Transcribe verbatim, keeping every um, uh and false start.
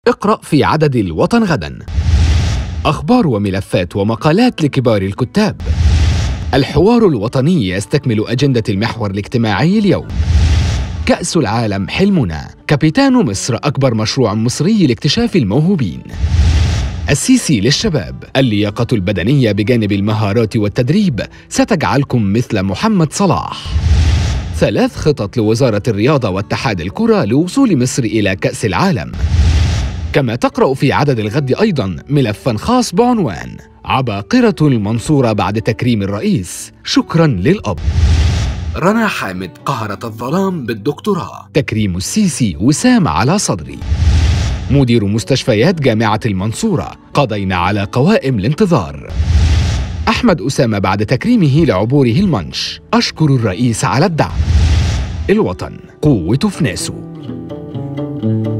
اقرأ في عدد الوطن غداً. أخبار وملفات ومقالات لكبار الكتاب. الحوار الوطني يستكمل أجندة المحور الاجتماعي اليوم. كأس العالم حلمنا. كابيتان مصر أكبر مشروع مصري لاكتشاف الموهوبين. السيسي للشباب. اللياقة البدنية بجانب المهارات والتدريب ستجعلكم مثل محمد صلاح. ثلاث خطط لوزارة الرياضة واتحاد الكرة لوصول مصر إلى كأس العالم. كما تقرأ في عدد الغد أيضاً ملفاً خاص بعنوان عباقرة المنصورة بعد تكريم الرئيس، شكراً للأب. رنا حامد قهرت الظلام بالدكتوراه. تكريم السيسي وسام على صدري. مدير مستشفيات جامعة المنصورة. قضينا على قوائم الانتظار. أحمد أسامة بعد تكريمه لعبوره المنش. أشكر الرئيس على الدعم. الوطن قوته في ناسه.